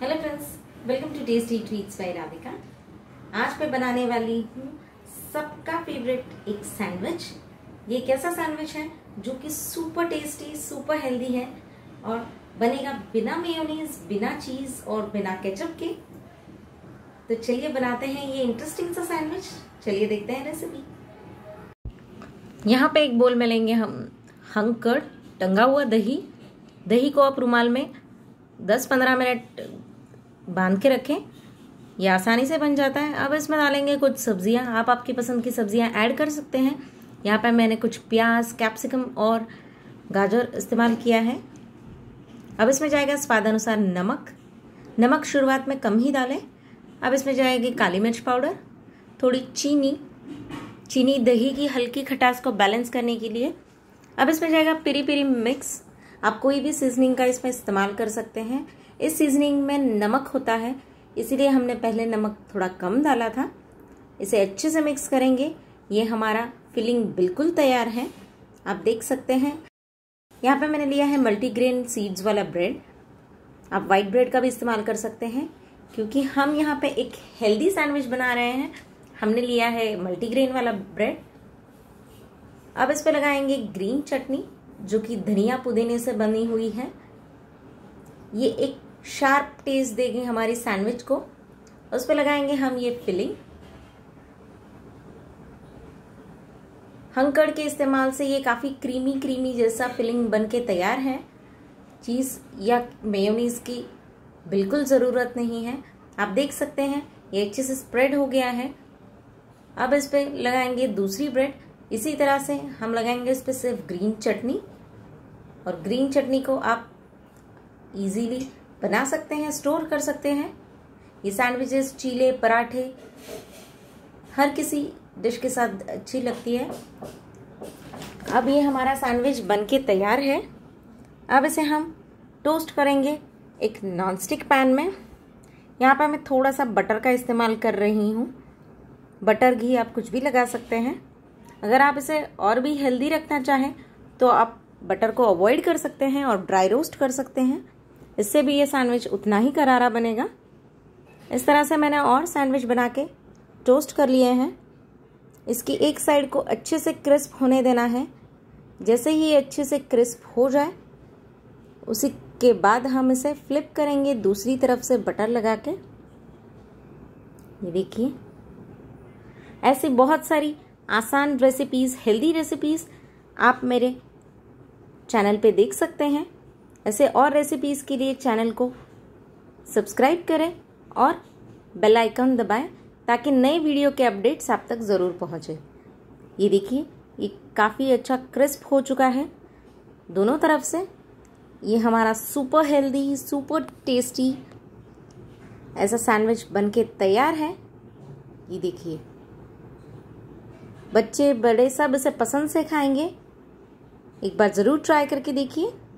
Hello friends, welcome to tasty treats by Radhika. आज मैं बनाने वाली हूँ सबका फेवरेट एक सैंडविच। ये कैसा सैंडविच है जो कि सुपर टेस्टी, सुपर हेल्दी है और बनेगा बिना मेयोनीज, बिना चीज और बिना केचप के। तो चलिए बनाते हैं ये इंटरेस्टिंग सा सैंडविच। चलिए देखते हैं रेसिपी। यहाँ पे एक बोल में लेंगे हम हंकड़ टंगा हुआ दही को आप रुमाल में 10-15 मिनट बांध के रखें। ये आसानी से बन जाता है। अब इसमें डालेंगे कुछ सब्जियां। आप आपकी पसंद की सब्जियां ऐड कर सकते हैं। यहाँ पे मैंने कुछ प्याज, कैप्सिकम और गाजर इस्तेमाल किया है। अब इसमें जाएगा स्वाद अनुसार नमक शुरुआत में कम ही डालें। अब इसमें जाएगी काली मिर्च पाउडर, थोड़ी चीनी दही की हल्की खटास को बैलेंस करने के लिए। अब इसमें जाएगा पेरी पेरी मिक्स। आप कोई भी सीजनिंग का इसमें इस्तेमाल कर सकते हैं। इस सीजनिंग में नमक होता है, इसीलिए हमने पहले नमक थोड़ा कम डाला था। इसे अच्छे से मिक्स करेंगे। ये हमारा फिलिंग बिल्कुल तैयार है, आप देख सकते हैं। यहाँ पे मैंने लिया है मल्टीग्रेन सीड्स वाला ब्रेड। आप वाइट ब्रेड का भी इस्तेमाल कर सकते हैं, क्योंकि हम यहाँ पे एक हेल्दी सैंडविच बना रहे हैं। हमने लिया है मल्टीग्रेन वाला ब्रेड। अब इस पे लगाएंगे ग्रीन चटनी, जो कि धनिया पुदीने से बनी हुई है। ये एक शार्प टेस्ट देगी हमारी सैंडविच को। उस पे लगाएंगे हम ये फिलिंग। हंकड़ के इस्तेमाल से ये काफी क्रीमी जैसा फिलिंग बनके तैयार है। चीज या मेयोनीज की बिल्कुल जरूरत नहीं है। आप देख सकते हैं ये अच्छे से स्प्रेड हो गया है। अब इस पे लगाएंगे दूसरी ब्रेड। इसी तरह से हम लगाएंगे इस पे सिर्फ ग्रीन चटनी, और ग्रीन चटनी को आप इजीली बना सकते हैं, स्टोर कर सकते हैं। ये सैंडविचेस, चीले, पराठे हर किसी डिश के साथ अच्छी लगती है। अब ये हमारा सैंडविच बनके तैयार है। अब इसे हम टोस्ट करेंगे एक नॉनस्टिक पैन में। यहाँ पर मैं थोड़ा सा बटर का इस्तेमाल कर रही हूँ। बटर, घी आप कुछ भी लगा सकते हैं। अगर आप इसे और भी हेल्दी रखना चाहें तो आप बटर को अवॉइड कर सकते हैं और ड्राई रोस्ट कर सकते हैं। इससे भी ये सैंडविच उतना ही करारा बनेगा। इस तरह से मैंने और सैंडविच बना के टोस्ट कर लिए हैं। इसकी एक साइड को अच्छे से क्रिस्प होने देना है। जैसे ही ये अच्छे से क्रिस्प हो जाए, उसी के बाद हम इसे फ्लिप करेंगे दूसरी तरफ से बटर लगा के। ये देखिए, ऐसी बहुत सारी आसान रेसिपीज, हेल्दी रेसिपीज आप मेरे चैनल पे देख सकते हैं। ऐसे और रेसिपीज के लिए चैनल को सब्सक्राइब करें और बेल आइकन दबाएं, ताकि नए वीडियो के अपडेट्स आप तक ज़रूर पहुंचे। ये देखिए, ये काफ़ी अच्छा क्रिस्प हो चुका है दोनों तरफ से। ये हमारा सुपर हेल्दी, सुपर टेस्टी ऐसा सैंडविच बनके तैयार है। ये देखिए, बच्चे बड़े सब इसे पसंद से खाएंगे। एक बार ज़रूर ट्राई करके देखिए।